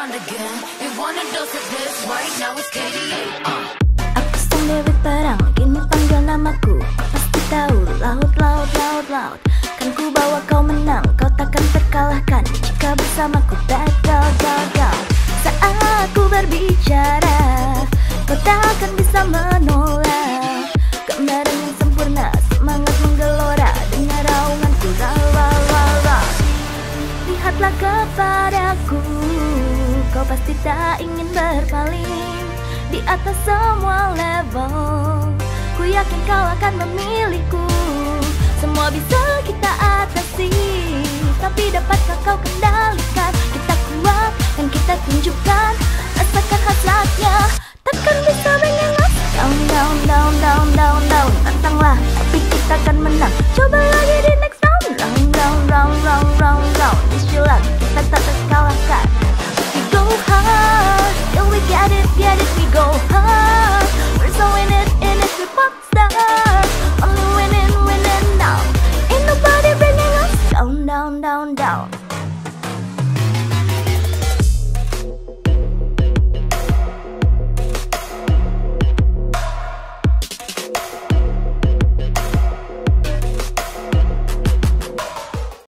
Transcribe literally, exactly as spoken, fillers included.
around again. You want a dose of this right now it's K D A. Uh. Aku sang dewi perang, kini panggil namaku. Pasti tahu, laut, laut, laut, laut. Kan ku bawa kau menang, kau takkan terkalahkan. Jika bersamaku gagal, gagal. Saat aku berbicara, kau takkan bisa menolak. Gambaran yang sempurna, semangat menggelora. Dengar raunganku, la la la la. Lihatlah kepadaku, kau pasti tak ingin berpaling. Di atas semua level, ku yakin kau akan memilihku. Semua bisa kita atasi, tapi dapatkah kau kendalikan? Kita kuat dan kita tunjukkan, rasakan hasratnya. Takkan bisa menyengat. Down, down, down, down, down, down. Tantanglah